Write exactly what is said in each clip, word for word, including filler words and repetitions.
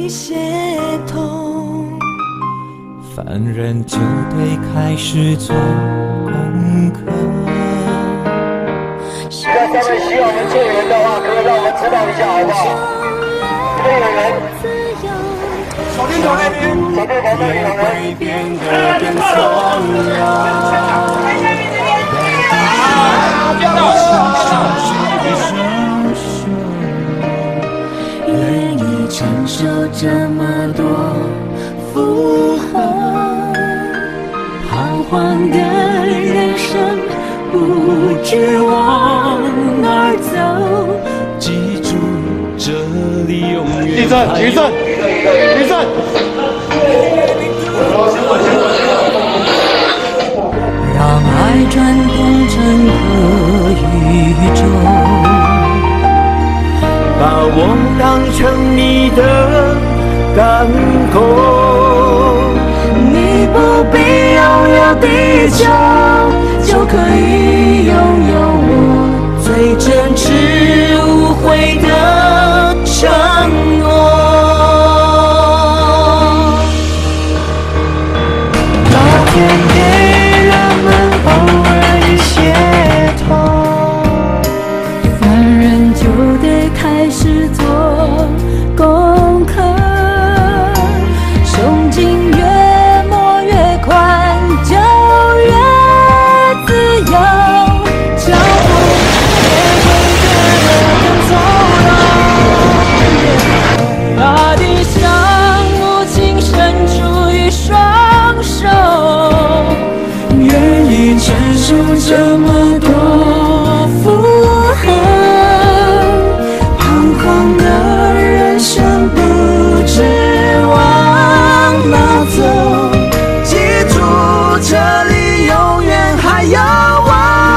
一些痛。 凡人就得开始做功课。 在下面需要我们救援的话，可以让我们知道一下，好不好？这边有人，手电筒那边，手电筒那里有人。 会变得更松软。 愿意承受这么多负荷，彷徨的人生不知往哪儿走。 记住，这里永远地震，地震，地震！ 让爱转动整个宇宙， 把我当成你的港口。 你不必拥有地球，就可以拥有我最真挚无悔的承诺。老天给人们偶尔一些痛，凡人就得开始做功课。胸襟越磨越宽，就越自由，脚步也会变得更从容。大地向母亲伸出一双手，愿意承受这么多负荷，彷徨的人生不知往哪走，记住这里永远还有我。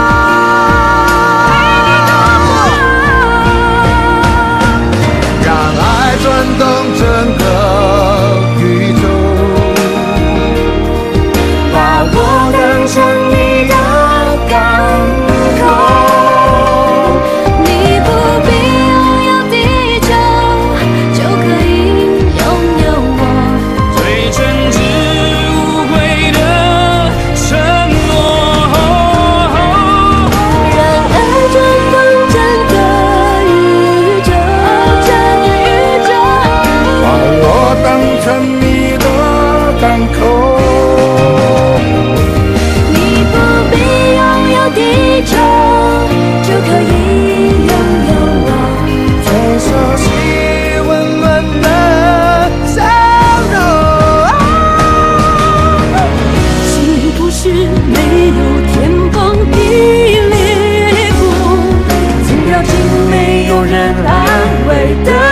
让爱转动整个宇宙， 把我当成你的港口，你不必拥有地球，就可以拥有我最真挚无悔的承诺。 让爱转动整个宇宙，整个宇宙。 把我当成你的港口。 你不必拥有地球，就可以拥有我最熟悉温暖的笑容。幸福是没有天崩地裂过，心跳进没有人安慰的